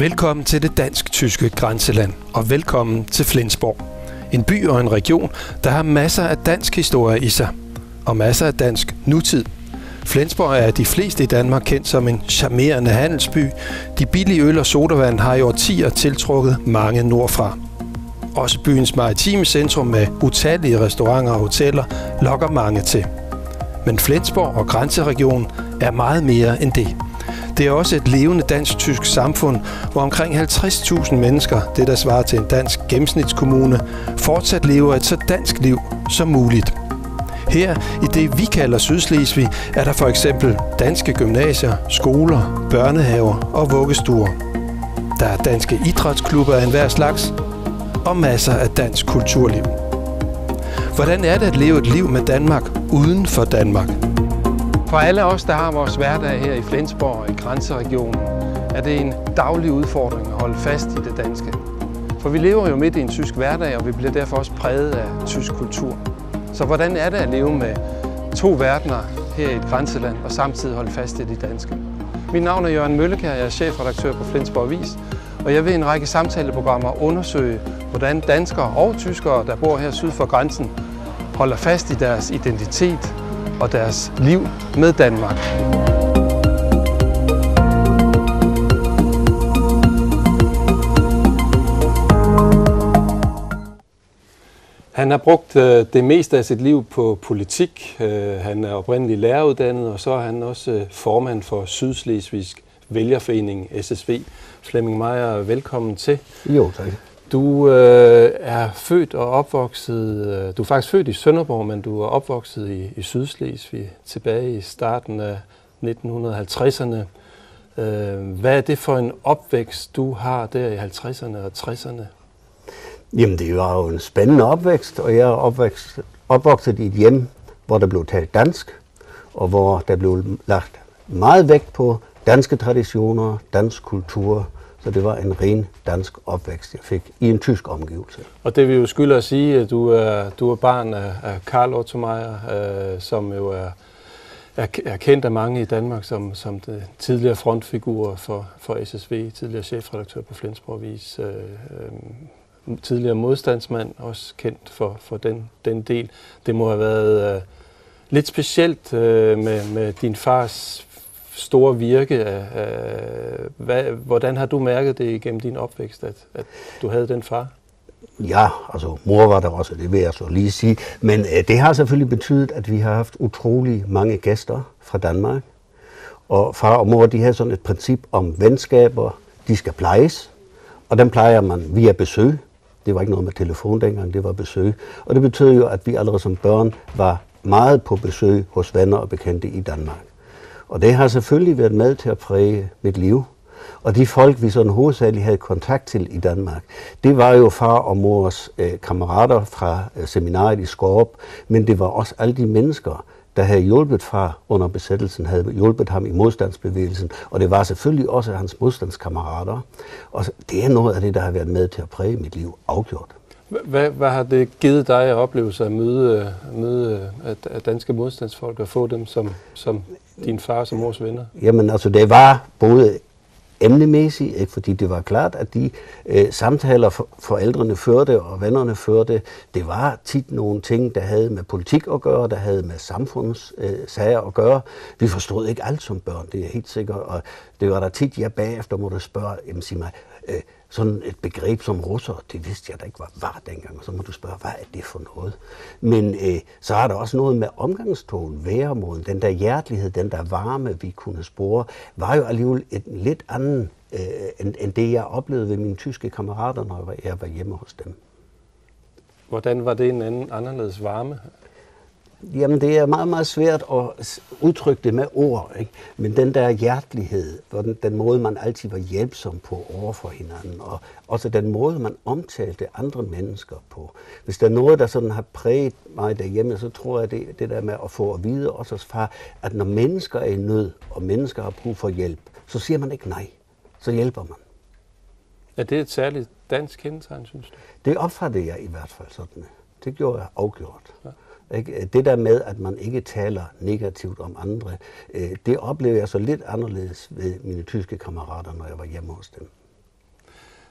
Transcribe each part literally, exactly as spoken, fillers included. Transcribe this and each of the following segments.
Velkommen til det dansk-tyske grænseland, og velkommen til Flensborg. En by og en region, der har masser af dansk historie i sig, og masser af dansk nutid. Flensborg er de fleste i Danmark kendt som en charmerende handelsby. De billige øl og sodavand har i årtier tiltrukket mange nordfra. Også byens maritime centrum med utallige restauranter og hoteller lokker mange til. Men Flensborg og grænseregionen er meget mere end det. Det er også et levende dansk-tysk samfund, hvor omkring halvtreds tusind mennesker, det der svarer til en dansk gennemsnitskommune, fortsat lever et så dansk liv som muligt. Her, i det vi kalder Sydslesvig, er der for eksempel danske gymnasier, skoler, børnehaver og vuggestuer. Der er danske idrætsklubber af enhver slags, og masser af dansk kulturliv. Hvordan er det at leve et liv med Danmark uden for Danmark? For alle os, der har vores hverdag her i Flensborg og i grænseregionen, er det en daglig udfordring at holde fast i det danske. For vi lever jo midt i en tysk hverdag, og vi bliver derfor også præget af tysk kultur. Så hvordan er det at leve med to verdener her i et grænseland og samtidig holde fast i det danske? Mit navn er Jørgen Møllekær, jeg er chefredaktør på Flensborg Avis, og jeg vil i en række samtaleprogrammer undersøge, hvordan danskere og tyskere, der bor her syd for grænsen, holder fast i deres identitet og deres liv med Danmark. Han har brugt øh, det meste af sit liv på politik. Øh, han er oprindelig læreruddannet, og så er han også øh, formand for Sydslesvigsk Vælgerforening, S S V. Flemming Meyer, velkommen til. Jo, tak. Du øh, er født og opvokset, øh, du er faktisk født i Sønderborg, men du er opvokset i, i Sydslesvig tilbage i starten af nitten halvtredserne. Øh, hvad er det for en opvækst, du har der i halvtredserne og tresserne? Jamen, det var jo en spændende opvækst, og jeg er opvækst, opvokset i et hjem, hvor der blev talt dansk, og hvor der blev lagt meget vægt på danske traditioner, dansk kultur. Så det var en ren dansk opvækst, jeg fik i en tysk omgivelse. Og det vil jo skylde at sige, at du er, du er barn af, af Karl Otto Meyer, øh, som jo er, er, er kendt af mange i Danmark som, som det tidligere frontfigur for, for S S V, tidligere chefredaktør på Flensborg Avis, øh, øh, tidligere modstandsmand, også kendt for, for den, den del. Det må have været øh, lidt specielt øh, med, med din fars store virke. Af, af, hvad, hvordan har du mærket det igennem din opvækst, at, at du havde den far? Ja, altså mor var der også, det vil jeg så lige sige. Men øh, det har selvfølgelig betydet, at vi har haft utrolig mange gæster fra Danmark. Og far og mor, de har sådan et princip om venskaber, de skal plejes. Og den plejer man via besøg. Det var ikke noget med telefon dengang, det var besøg. Og det betød jo, at vi allerede som børn var meget på besøg hos venner og bekendte i Danmark. Og det har selvfølgelig været med til at præge mit liv. Og de folk, vi sådan hovedsageligt havde kontakt til i Danmark, det var jo far og mors øh, kammerater fra øh, seminariet i Skårup, men det var også alle de mennesker, der havde hjulpet far under besættelsen, havde hjulpet ham i modstandsbevægelsen, og det var selvfølgelig også hans modstandskammerater. Og det er noget af det, der har været med til at præge mit liv afgjort. Hvad, hvad har det givet dig at opleve sig at møde, møde at danske modstandsfolk og få dem som, som din fars og mors venner? Jamen altså, det var både emnemæssigt, ikke? Fordi det var klart, at de øh, samtaler for, forældrene førte og vennerne førte, det var tit nogle ting, der havde med politik at gøre, der havde med samfundssager øh, at gøre. Vi forstod ikke alt som børn, det er helt sikkert, og det var der tit, jeg bagefter måtte spørge, jamen sig mig, øh, sådan et begreb som russer, det vidste jeg da ikke, hvad var dengang, og så må du spørge, hvad er det for noget? Men øh, så er der også noget med omgangstonen, væremåden, den der hjertelighed, den der varme, vi kunne spore, var jo alligevel et lidt andet, øh, end, end det, jeg oplevede ved mine tyske kammerater, når jeg var hjemme hos dem. Hvordan var det en anden, anderledes varme? Jamen, det er meget, meget svært at udtrykke det med ord, ikke? Men den der hjertelighed, den, den måde, man altid var hjælpsom på over for hinanden, og også den måde, man omtalte andre mennesker på. Hvis der er noget, der sådan har præget mig derhjemme, så tror jeg, det, det der med at få at vide, også hos far, at når mennesker er i nød, og mennesker har brug for hjælp, så siger man ikke nej. Så hjælper man. Er det et særligt dansk kendetegn, synes du? Det opfattede jeg i hvert fald sådan. Det gjorde jeg afgjort. Ja. Det der med, at man ikke taler negativt om andre, det oplevede jeg så lidt anderledes ved mine tyske kammerater, når jeg var hjemme hos dem.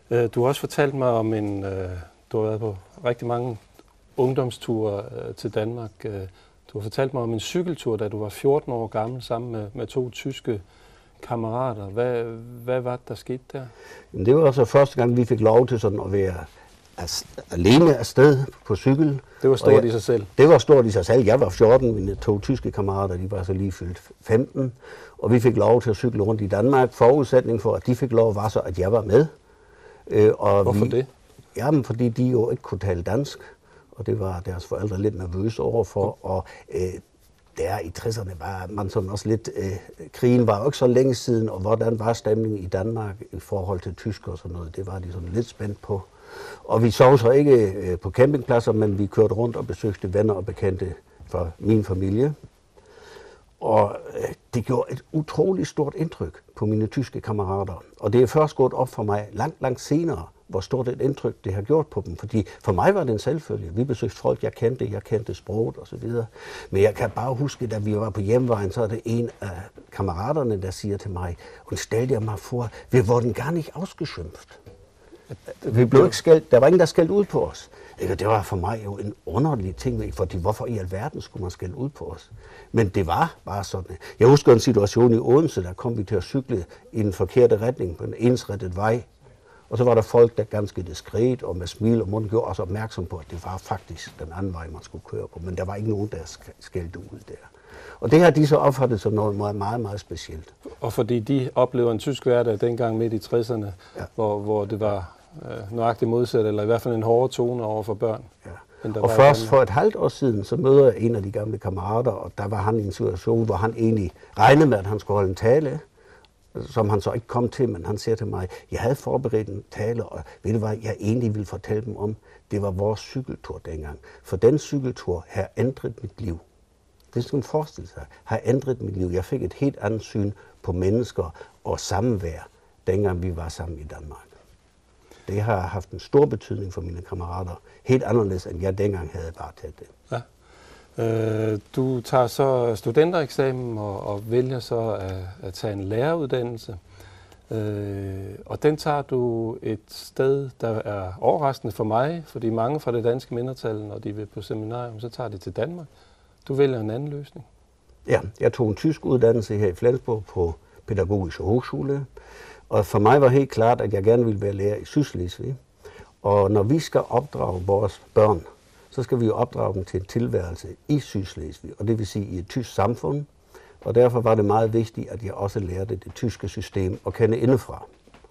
Du har også fortalt mig om en, du har været på rigtig mange ungdomsture til Danmark. Du har fortalt mig om en cykeltur, da du var fjorten år gammel, sammen med, med to tyske kammerater. Hvad, hvad var det, der skete der? Jamen, det var så første gang, vi fik lov til sådan at være alene afsted på cykel. Det var stort jeg, i sig selv? Det var stort i sig selv. Jeg var fjorten, mine to tyske kammerater, de var så lige fyldt femten. Og vi fik lov til at cykle rundt i Danmark. Forudsætning for, at de fik lov, var så, at jeg var med. Og Hvorfor vi, det? Jamen, fordi de jo ikke kunne tale dansk. Og det var deres forældre lidt nervøse overfor. Og øh, der i tresserne var man sådan også lidt... Øh, krigen var jo ikke så længe siden, og hvordan var stemningen i Danmark i forhold til tyskere og sådan noget, det var de sådan lidt spændt på. Og vi sov så ikke øh, på campingpladser, men vi kørte rundt og besøgte venner og bekendte fra min familie. Og øh, det gjorde et utroligt stort indtryk på mine tyske kammerater. Og det er først gået op for mig langt, langt senere, hvor stort et indtryk det har gjort på dem. Fordi for mig var det en selvfølge. Vi besøgte folk, jeg kendte, jeg kendte sproget osv. Men jeg kan bare huske, da vi var på hjemvejen, så er det en af kammeraterne, der siger til mig, og stell dir mal vor, wir wurden gar nicht ausgeschimpft. Vi blev ikke skældt, der var ingen, der skældte ud på os. Det var for mig jo en underlig ting, fordi hvorfor i alverden skulle man skælde ud på os? Men det var bare sådan. Jeg husker en situation i Odense, der kom vi til at cykle i den forkerte retning på en ensrettet vej. Og så var der folk, der ganske diskret og med smil og mund gjorde os opmærksom på, at det var faktisk den anden vej, man skulle køre på. Men der var ikke nogen, der skældte ud der. Og det har de så opfattet som noget meget, meget, meget specielt. Og fordi de oplever en tysk hverdag dengang midt i tresserne, ja. hvor, hvor det var øh, nøjagtigt modsat, eller i hvert fald en hårdere tone over for børn. Ja. Og først for et halvt år siden, så møder jeg en af de gamle kammerater, og der var han i en situation, hvor han egentlig regnede med, at han skulle holde en tale, som han så ikke kom til, men han siger til mig, jeg havde forberedt en tale, og ved du hvad, jeg egentlig ville fortælle dem om, det var vores cykeltur dengang. For den cykeltur har ændret mit liv. Det skal man forestille sig, har ændret mit liv. Jeg fik et helt andet syn på mennesker og samvær, dengang vi var sammen i Danmark. Det har haft en stor betydning for mine kammerater. Helt anderledes, end jeg dengang havde bare taget det. Ja. Øh, du tager så studentereksamen og, og vælger så at, at tage en læreruddannelse. Øh, og den tager du et sted, der er overraskende for mig, fordi mange fra det danske mindretal, når de vil på seminarium, så tager de til Danmark. Du vælger en anden løsning. Ja, jeg tog en tysk uddannelse her i Flensborg på Pædagogisk Hochschule. Og for mig var helt klart, at jeg gerne ville være lærer i Sydslesvig. Og når vi skal opdrage vores børn, så skal vi jo opdrage dem til en tilværelse i Sydslesvig, og det vil sige i et tysk samfund. Og derfor var det meget vigtigt, at jeg også lærte det tyske system at kende indefra.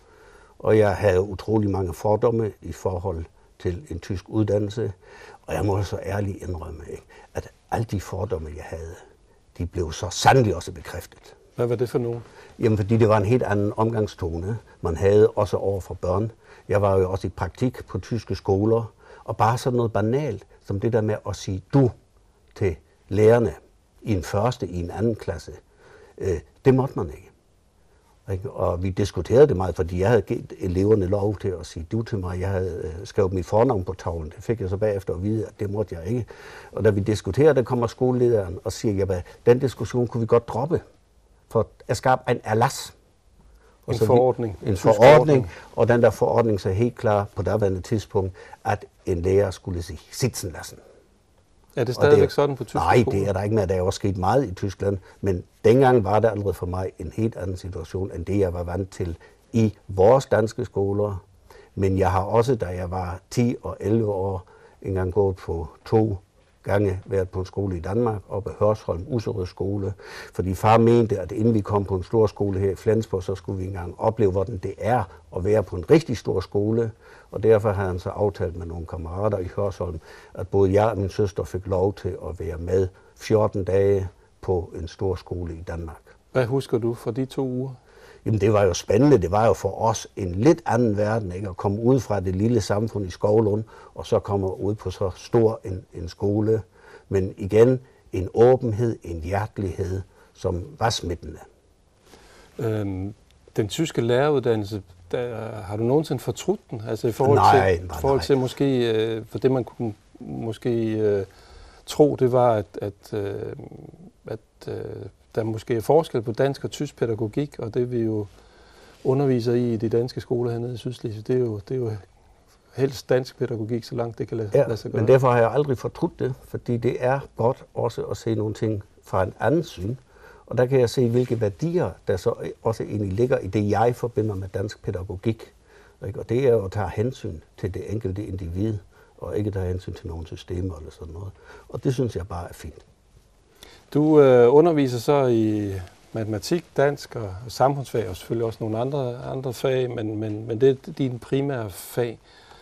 Og jeg havde utrolig mange fordomme i forhold til en tysk uddannelse. Og jeg må så ærligt indrømme, ikke, at alle de fordomme, jeg havde, de blev så sandelig også bekræftet. Hvad var det for nogen? Jamen, fordi det var en helt anden omgangstone, man havde også over for børn. Jeg var jo også i praktik på tyske skoler, og bare sådan noget banalt, som det der med at sige du til lærerne i en første, i en anden klasse, øh, det måtte man ikke. Og vi diskuterede det meget, fordi jeg havde givet eleverne lov til at sige du til mig. Jeg havde skrevet mit fornavn på tavlen. Det fik jeg så bagefter at vide, at det måtte jeg ikke. Og da vi diskuterede, der kommer skolelederen og siger, at den diskussion kunne vi godt droppe. For at skabe en erlass. En forordning. En forordning, og den der forordning så helt klar på daværende tidspunkt, at en lærer skulle sig sitzen lassen. Er det stadigvæk det, sådan på tysk? Nej, det er der ikke mere. Der er også sket meget i Tyskland, men dengang var det allerede for mig en helt anden situation, end det jeg var vant til i vores danske skoler. Men jeg har også, da jeg var ti og elleve år, engang gået på to gange været på en skole i Danmark, oppe i Hørsholm, Usserød skole, fordi far mente, at inden vi kom på en stor skole her i Flensborg, så skulle vi engang opleve, hvordan det er at være på en rigtig stor skole, og derfor havde han så aftalt med nogle kammerater i Hørsholm, at både jeg og min søster fik lov til at være med fjorten dage på en stor skole i Danmark. Hvad husker du fra de to uger? Jamen, det var jo spændende. Det var jo for os en lidt anden verden, ikke? At komme ud fra det lille samfund i Skovlund, og så komme ud på så stor en, en skole. Men igen, en åbenhed, en hjertelighed, som var smittende. Øhm, den tyske læreruddannelse, der, har du nogensinde fortrudt den? Altså i forhold nej, til, nej, forhold til nej. måske, øh, for det man kunne måske øh, tro, det var, at, at, øh, at øh, der måske er forskel på dansk og tysk pædagogik, og det vi jo underviser i i de danske skoler hernede i Sydslesvig. Det er jo, det er jo helst dansk pædagogik, så langt det kan lade, ja, lade sig gøre. Men derfor har jeg aldrig fortrudt det, fordi det er godt også at se nogle ting fra en anden syn. Og der kan jeg se, hvilke værdier, der så også egentlig ligger i det, jeg forbinder med dansk pædagogik. Og det er jo at tage hensyn til det enkelte individ, og ikke tage hensyn til nogle systemer eller sådan noget. Og det synes jeg bare er fint. Du øh, underviser så i matematik, dansk og samfundsfag, og selvfølgelig også nogle andre, andre fag, men, men, men det er dine primære fag.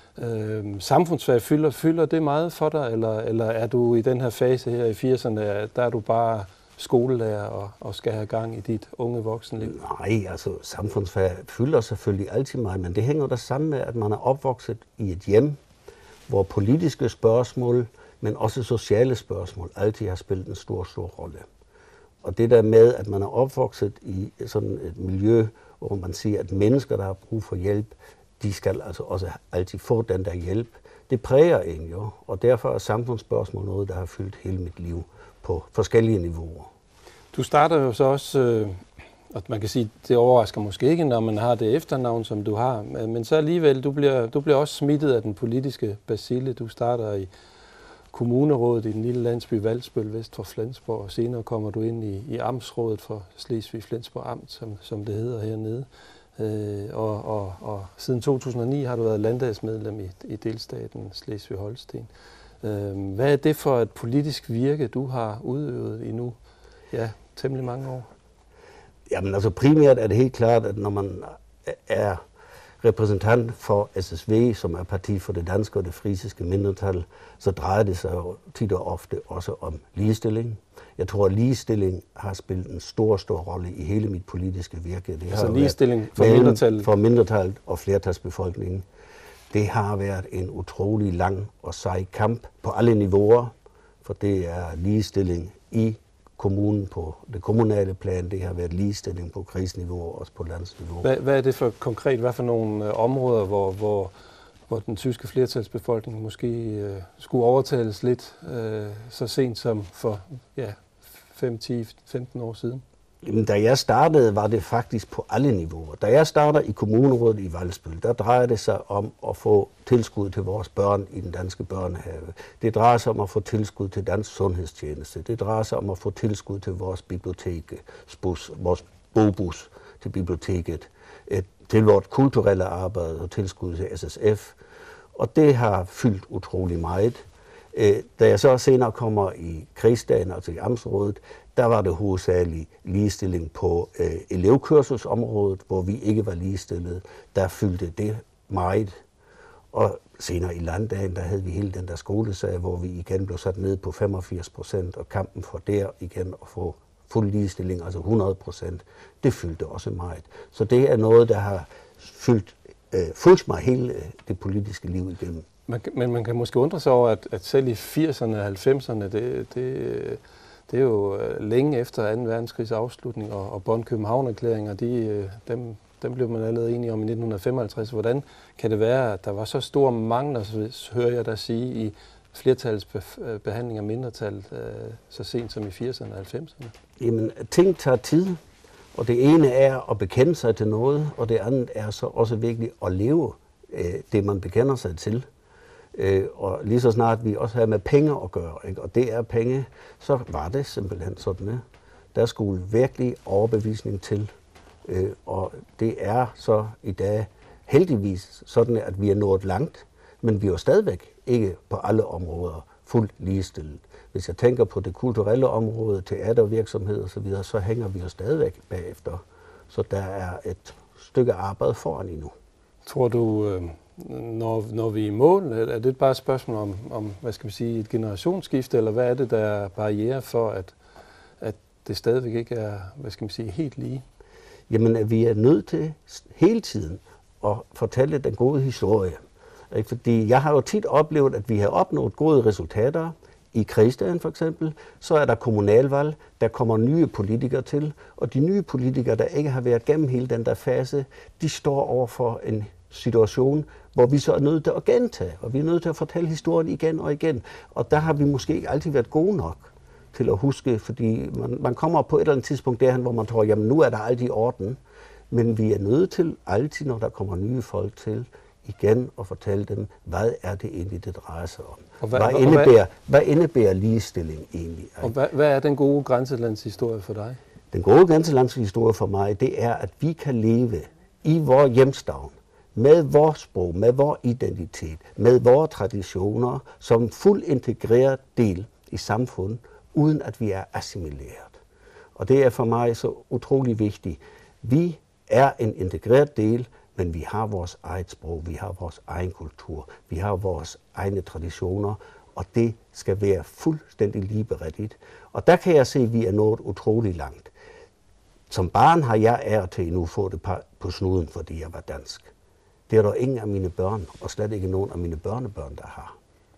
Øh, samfundsfag, fylder, fylder det meget for dig, eller, eller er du i den her fase her i firserne, der er du bare skolelærer og, og skal have gang i dit unge voksenliv? Nej, altså samfundsfag fylder selvfølgelig altid meget, men det hænger der sammen med, at man er opvokset i et hjem, hvor politiske spørgsmål, men også sociale spørgsmål, altid har spillet en stor, stor rolle. Og det der med, at man er opvokset i sådan et miljø, hvor man siger, at mennesker, der har brug for hjælp, de skal altså også altid få den der hjælp. Det præger en jo, og derfor er samfundsspørgsmål noget, der har fyldt hele mit liv på forskellige niveauer. Du starter jo så også, øh, og man kan sige, det overrasker måske ikke, når man har det efternavn, som du har, men så alligevel, du bliver, du bliver også smittet af den politiske bacille. Du starter i kommunerådet i den lille landsby Valsbøl vest for Flensborg, og senere kommer du ind i, i amtsrådet for Slesvig-Flensborg Amt, som, som det hedder hernede. Øh, og, og, og siden to tusind og ni har du været landdagsmedlem i, i delstaten Slesvig-Holsten. Øh, hvad er det for et politisk virke, du har udøvet i nu? Ja, temmelig mange år. Jamen altså primært er det helt klart, at når man er repræsentant for S S V, som er parti for det danske og det frisiske mindretal, så drejer det sig jo tit og ofte også om ligestilling. Jeg tror, at ligestilling har spillet en stor, stor rolle i hele mit politiske virke. Det altså har ligestilling for mindretallet? For mindretallet og flertalsbefolkningen. Det har været en utrolig lang og sej kamp på alle niveauer, for det er ligestilling i kommunen på det kommunale plan, det har været ligestilling på krigsniveau og også på landsniveau. Hvad, hvad er det for konkret, hvad for nogle øh, områder, hvor, hvor, hvor den tyske flertalsbefolkning måske øh, skulle overtales lidt øh, så sent som for ja, fem, ti, femten år siden? Jamen, da jeg startede, var det faktisk på alle niveauer. Da jeg starter i kommunerådet i Valsbøl, der drejer det sig om at få tilskud til vores børn i den danske børnehave. Det drejer sig om at få tilskud til dansk sundhedstjeneste. Det drejer sig om at få tilskud til vores biblioteksbus, vores bogbus til biblioteket, til vores kulturelle arbejde og tilskud til S S F. Og det har fyldt utrolig meget. Da jeg så senere kommer i krigsdagen, altså i amtsrådet, der var det hovedsageligt ligestilling på øh, elevkørselsområdet, hvor vi ikke var ligestillet. Der fyldte det meget. Og senere i landdagen, der havde vi hele den der skolesag, hvor vi igen blev sat ned på femogfirs procent, og kampen for der igen at få fuld ligestilling, altså hundrede procent, det fyldte også meget. Så det er noget, der har fyldt, øh, fulgt mig hele det politiske liv igennem. Man, men man kan måske undre sig over, at, at selv i firserne og halvfemserne, det, det, det er jo længe efter anden verdenskrigs afslutning, og, og Bonn-København-erklæringer, de, dem, dem blev man allerede enige om i nitten femoghalvtreds. Hvordan kan det være, at der var så store mangler, så hører jeg dig sige, i flertalsbehandling af mindretal, så sent som i firserne og halvfemserne? Jamen, ting tager tid, og det ene er at bekende sig til noget, og det andet er så også virkelig at leve øh, det, man bekender sig til. Øh, og lige så snart vi også havde med penge at gøre, ikke? Og det er penge, så var det simpelthen sådan, ja. Der skulle virkelig overbevisning til. Øh, og det er så i dag heldigvis sådan, at vi er nået langt, men vi er jo stadigvæk ikke på alle områder fuldt ligestillet. Hvis jeg tænker på det kulturelle område, teatervirksomhed og så videre, så hænger vi jo stadigvæk bagefter. Så der er et stykke arbejde foran endnu. Tror du, øh, når, når vi er i mål, er det bare et spørgsmål om, om hvad skal vi sige, et generationsskifte, eller hvad er det, der er barriere for, at, at det stadigvæk ikke er, hvad skal man sige, helt lige? Jamen, vi er nødt til hele tiden at fortælle den gode historie. Ikke? Fordi jeg har jo tit oplevet, at vi har opnået gode resultater. I krigsdagen for eksempel, så er der kommunalvalg, der kommer nye politikere til, og de nye politikere, der ikke har været gennem hele den der fase, de står over for en situation, hvor vi så er nødt til at gentage, og vi er nødt til at fortælle historien igen og igen. Og der har vi måske ikke altid været gode nok til at huske, fordi man, man kommer på et eller andet tidspunkt derhen, hvor man tror, jamen nu er der alt i orden. men vi er nødt til altid, når der kommer nye folk til, igen at fortælle dem, hvad er det egentlig, det drejer sig om. Og hvad, hvad, indebærer, hvad indebærer ligestilling egentlig? Og hvad, hvad er den gode grænselandshistorie for dig? Den gode grænselandshistorie for mig, det er, at vi kan leve i vores hjemstavn, med vores sprog, med vores identitet, med vores traditioner, som fuld integreret del i samfundet, uden at vi er assimileret. Og det er for mig så utrolig vigtigt. Vi er en integreret del, men vi har vores eget sprog, vi har vores egen kultur, vi har vores egne traditioner, og det skal være fuldstændig ligeberettigt. Og der kan jeg se, at vi er nået utrolig langt. Som barn har jeg æret til endnu få det på snuden, fordi jeg var dansk. Det er der ingen af mine børn, og slet ikke nogen af mine børnebørn, der har.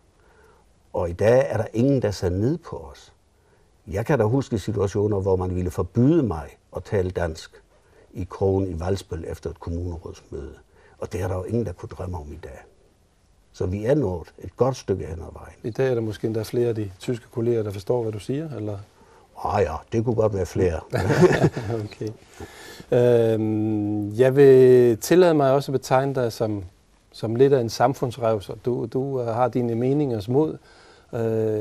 Og i dag er der ingen, der ser ned på os. Jeg kan da huske situationer, hvor man ville forbyde mig at tale dansk i Krogen i Valsbøl efter et kommunerådsmøde. Og det er der jo ingen, der kunne drømme om i dag. Så vi er nået et godt stykke hen ad vejen. I dag er der måske endda flere af de tyske kolleger, der forstår, hvad du siger, eller? Ah ja, det kunne godt være flere. Okay. Øhm, jeg vil tillade mig også at betegne dig som, som lidt af en samfundsrevser. Du, du har dine meningers mod. Øh,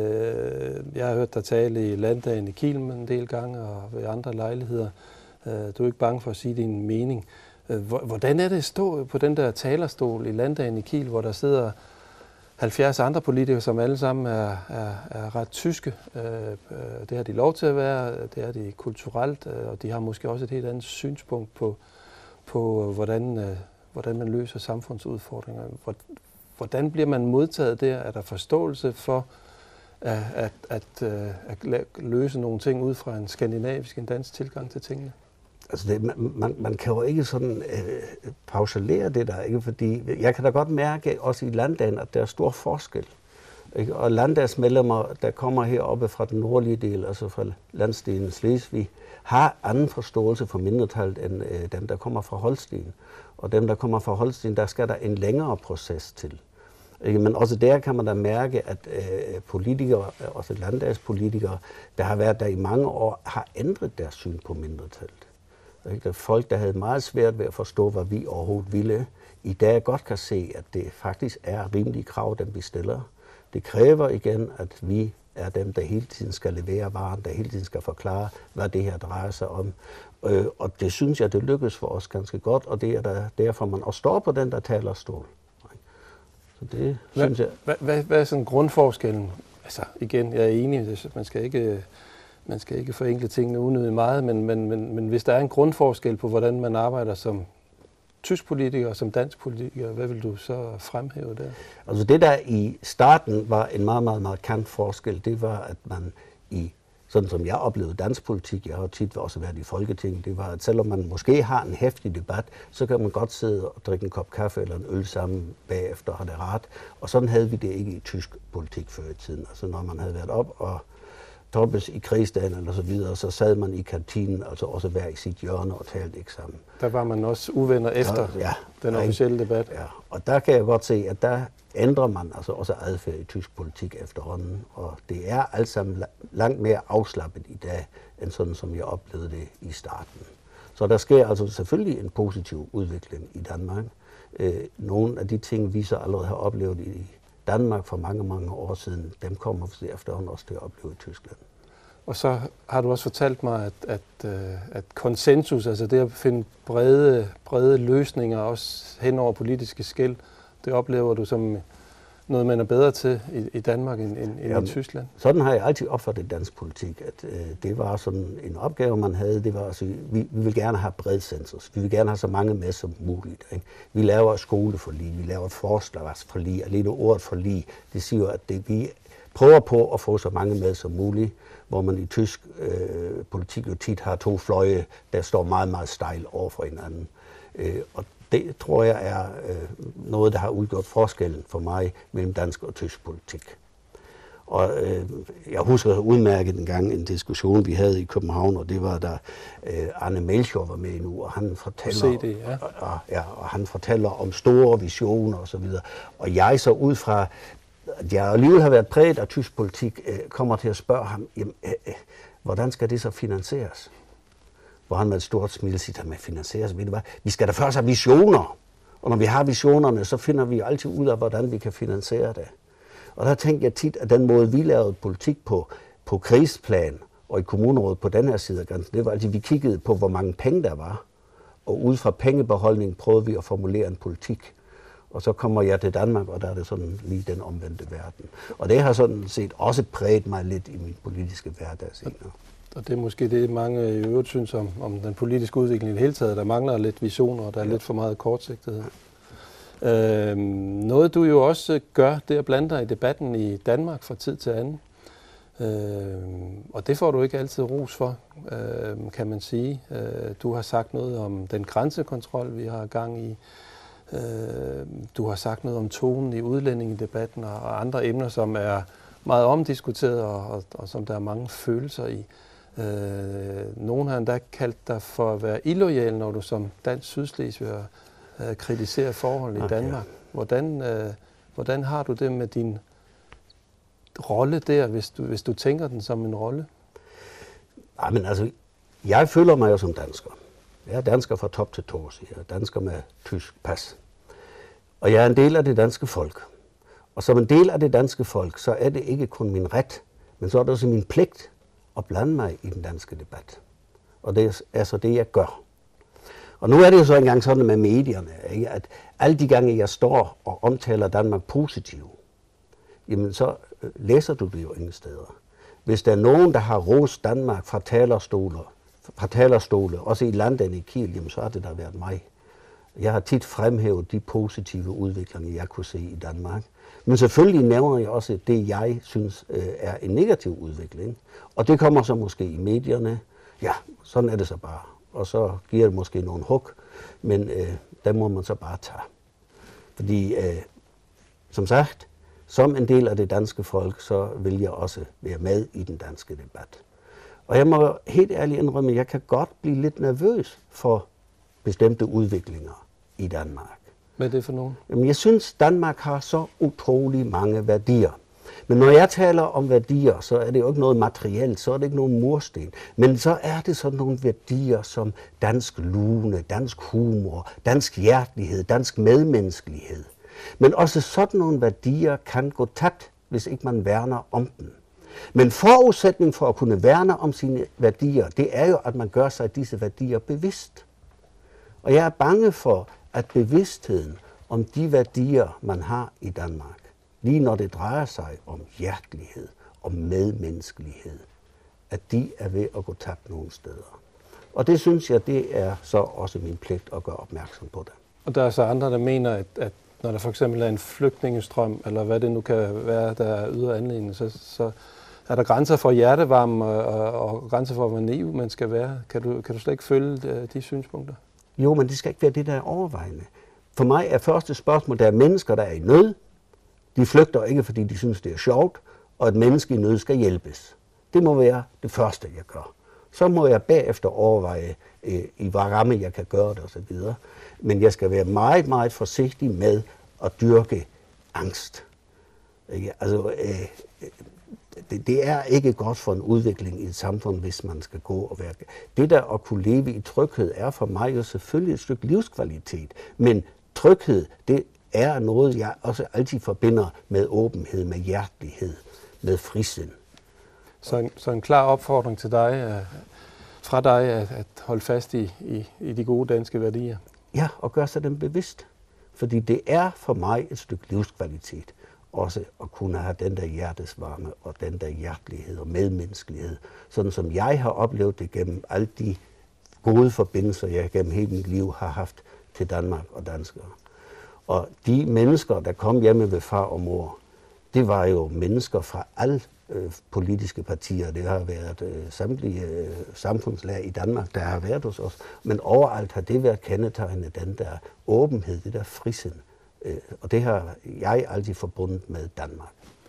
jeg har hørt dig tale i Landdagen i Kiel en del gange og ved andre lejligheder. Øh, du er ikke bange for at sige din mening. Hvordan er det at stå på den der talerstol i Landdagen i Kiel, hvor der sidder halvfjerds andre politikere, som alle sammen er, er, er ret tyske? Det har de lov til at være, det er de kulturelt, og de har måske også et helt andet synspunkt på, på hvordan, hvordan man løser samfundsudfordringer. Hvordan bliver man modtaget der? Er der forståelse for at, at, at, at løse nogle ting ud fra en skandinavisk, en dansk tilgang til tingene? Altså det, man, man kan jo ikke sådan øh, pausalere det der, ikke? Fordi jeg kan da godt mærke også i Landdagen, at der er stor forskel. Ikke? Og landdagsmedlemmer, der kommer heroppe fra den nordlige del, altså fra landsdelen Slesvig, har anden forståelse for mindretallet end øh, dem, der kommer fra Holsten. Og dem, der kommer fra Holsten, der skal der en længere proces til. Ikke? Men også der kan man da mærke, at øh, politikere, også landdagspolitikere, der har været der i mange år, har ændret deres syn på mindretallet. Folk, der havde meget svært ved at forstå, hvad vi overhovedet ville, i dag godt kan se, at det faktisk er rimelige krav, dem vi stiller. Det kræver igen, at vi er dem, der hele tiden skal levere varen, der hele tiden skal forklare, hvad det her drejer sig om. Og det synes jeg, det lykkes for os ganske godt, og det er der, derfor, man også står på den der talerstol. Så det hvad, synes jeg... Hvad, hvad, hvad er sådan grundforskellen? Altså igen, jeg er enig, man skal ikke... Man skal ikke forenkle tingene unødigt meget, men, men, men, men hvis der er en grundforskel på, hvordan man arbejder som tysk politiker og som dansk politiker, hvad vil du så fremhæve der? Altså det, der i starten var en meget, meget markant forskel, det var, at man i, sådan som jeg oplevede dansk politik, jeg har tit også været i Folketinget, det var, at selvom man måske har en heftig debat, så kan man godt sidde og drikke en kop kaffe eller en øl sammen bagefter og have det rart. Og sådan havde vi det ikke i tysk politik før i tiden. Altså når man havde været op og toppes i krigsdagen eller så videre, så sad man i kantinen, altså også hver i sit hjørne og talte ikke sammen. Der var man også uvenner efter ja, ja, den officielle debat. Ja, og der kan jeg godt se, at der ændrer man altså også adfærd i tysk politik efterhånden, og det er alt sammen langt mere afslappet i dag, end sådan som jeg oplevede det i starten. Så der sker altså selvfølgelig en positiv udvikling i Danmark. Nogle af de ting, vi så allerede har oplevet i Danmark for mange, mange år siden, dem kommer vi efterhånden også til at opleve i Tyskland. Og så har du også fortalt mig, at, at, at konsensus, altså det at finde brede, brede løsninger, også hen over politiske skel, det oplever du som noget, man er bedre til i, i Danmark end, end Jamen, i Tyskland? Sådan har jeg altid opfattet dansk politik, at øh, det var sådan en opgave, man havde. Det var altså, vi, vi vil gerne have bred census. Vi vil gerne have så mange med som muligt. Ikke? Vi laver skoleforlig, vi laver et forslagsforlig. Alene ordet forlig, det siger at det, vi prøver på at få så mange med som muligt, hvor man i tysk øh, politik jo tit har to fløje, der står meget, meget stejl over for hinanden. Øh, og det tror jeg er øh, noget, der har udgjort forskellen for mig mellem dansk og tysk politik. Og øh, jeg husker udmærket en gang en diskussion, vi havde i København, og det var da øh, Arne Melchior var med nu, og han fortæller, C D, ja. og, og, ja, og han fortæller om store visioner og så videre. Og jeg så ud fra, at jeg alligevel har været præget af tysk politik, øh, kommer til at spørge ham, jamen, øh, øh, hvordan skal det så finansieres? hvor han med et stort smil siger, at man finansierer sig. Ved du hvad? Vi skal da først have visioner, og når vi har visionerne, så finder vi altid ud af, hvordan vi kan finansiere det. Og der tænker jeg tit, at den måde, vi lavede politik på, på krigsplan og i kommunerådet på den her side af grænsen, det var altid, vi kiggede på, hvor mange penge der var, og ud fra pengebeholdningen prøvede vi at formulere en politik. Og så kommer jeg til Danmark, og der er det sådan lige den omvendte verden. Og det har sådan set også præget mig lidt i min politiske hverdag senere. Og det er måske det, mange i øvrigt synes om, om den politiske udvikling i det hele taget. Der mangler lidt visioner, og der er ja. lidt for meget kortsigtighed. Øh, noget du jo også gør, det er at blande dig i debatten i Danmark fra tid til anden. Øh, og det får du ikke altid ros for, øh, kan man sige. Øh, du har sagt noget om den grænsekontrol, vi har gang i. Øh, du har sagt noget om tonen i udlændingedebatten og andre emner, som er meget omdiskuteret og, og, og som der er mange følelser i. Øh, nogen har endda kaldt dig for at være illoyal, når du som dansk sydslesviger øh, kritiserer forhold i Danmark. Hvordan, øh, hvordan har du det med din rolle der, hvis du, hvis du tænker den som en rolle? Ja, men altså, jeg føler mig jo som dansker. Jeg er dansker fra top til tå, jeg er dansker med tysk pas. Og jeg er en del af det danske folk. Og som en del af det danske folk, så er det ikke kun min ret, men så er det også min pligt at blande mig i den danske debat. Og det er så det, jeg gør. Og nu er det jo så engang sådan med medierne, ikke? At alle de gange, jeg står og omtaler Danmark positivt, jamen så læser du det jo ingen steder. Hvis der er nogen, der har rost Danmark fra talerstoler, fra talerstole, også i landet i Kiel, jamen så har det da været mig. Jeg har tit fremhævet de positive udviklinger, jeg kunne se i Danmark. Men selvfølgelig nævner jeg også det, jeg synes er en negativ udvikling. Og det kommer så måske i medierne. Ja, sådan er det så bare. Og så giver det måske nogle hug, men øh, der må man så bare tage. Fordi, øh, som sagt, som en del af det danske folk, så vil jeg også være med i den danske debat. Og jeg må helt ærligt indrømme, at jeg kan godt blive lidt nervøs for bestemte udviklinger i Danmark. Hvad er det for nogen? Jamen, jeg synes, Danmark har så utrolig mange værdier. Men når jeg taler om værdier, så er det jo ikke noget materielt, så er det ikke nogen mursten. Men så er det sådan nogle værdier som dansk lune, dansk humor, dansk hjertelighed, dansk medmenneskelighed. Men også sådan nogle værdier kan gå tabt, hvis ikke man værner om dem. Men forudsætning for at kunne værne om sine værdier, det er jo, at man gør sig disse værdier bevidst. Og jeg er bange for, at bevidstheden om de værdier, man har i Danmark, lige når det drejer sig om hjertelighed, om medmenneskelighed, at de er ved at gå tabt nogle steder. Og det synes jeg, det er så også min pligt at gøre opmærksom på det. Og der er så andre, der mener, at, at når der for eksempel er en flygtningestrøm, eller hvad det nu kan være, der er ydre anledning, så, så er der grænser for hjertevarme og, og, og grænser for, hvor naiv man skal være. Kan du, kan du slet ikke følge de, de synspunkter? Jo, men det skal ikke være det, der er overvejende. For mig er første spørgsmål, der er mennesker, der er i nød. De flygter ikke, fordi de synes, det er sjovt, og et menneske i nød skal hjælpes. Det må være det første, jeg gør. Så må jeg bagefter overveje, øh, i hvad ramme jeg kan gøre det osv. Men jeg skal være meget, meget forsigtig med at dyrke angst. Altså, øh, det, det er ikke godt for en udvikling i et samfund, hvis man skal gå og være. Det der at kunne leve i tryghed er for mig jo selvfølgelig et stykke livskvalitet. Men tryghed, det er noget, jeg også altid forbinder med åbenhed, med hjertelighed, med frisind. Så en, så en klar opfordring til dig, fra dig, at, at holde fast i, i, i de gode danske værdier. Ja, og gøre sig dem bevidst. Fordi det er for mig et stykke livskvalitet. Også at kunne have den der hjertesvarme og den der hjertelighed og medmenneskelighed. Sådan som jeg har oplevet det gennem alle de gode forbindelser, jeg gennem hele mit liv har haft til Danmark og danskere. Og de mennesker, der kom hjemme ved far og mor, det var jo mennesker fra alle øh, politiske partier. Det har været øh, samtlige øh, samfundslag i Danmark, der har været hos os. Men overalt har det været kendetegnet den der åbenhed, det der frisind. Øh, og det har jeg altid forbundet med Danmark.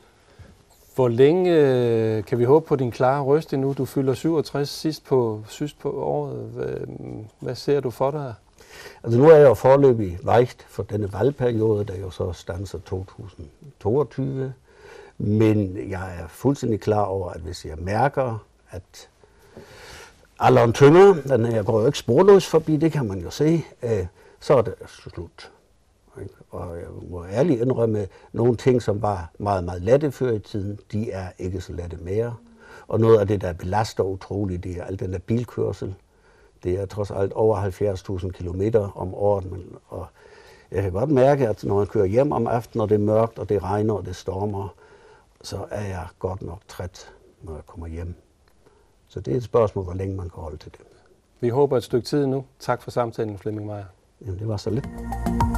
Hvor længe øh, kan vi håbe på din klare røst endnu? Du fylder syvogtres sidst på, sidst på året. Hvad, hvad ser du for dig? Altså nu er jeg jo foreløbig vejgt for denne valgperiode, der jo så standser to tusind toogtyve. Men jeg er fuldstændig klar over, at hvis jeg mærker, at alderen tynger, den jeg går jo ikke sporløs forbi, det kan man jo se, øh, så er det slut. Og jeg må ærligt indrømme, nogle ting, som var meget, meget lette før i tiden, de er ikke så lette mere. Og noget af det, der belaster utroligt, det er al den der bilkørsel. Det er trods alt over halvfjerds tusind kilometer om året. Og jeg kan godt mærke, at når man kører hjem om aftenen, og det er mørkt, og det regner, og det stormer, så er jeg godt nok træt, når jeg kommer hjem. Så det er et spørgsmål, hvor længe man kan holde til det. Vi håber et stykke tid nu. Tak for samtalen, Flemming Meyer. Jamen, det var så lidt.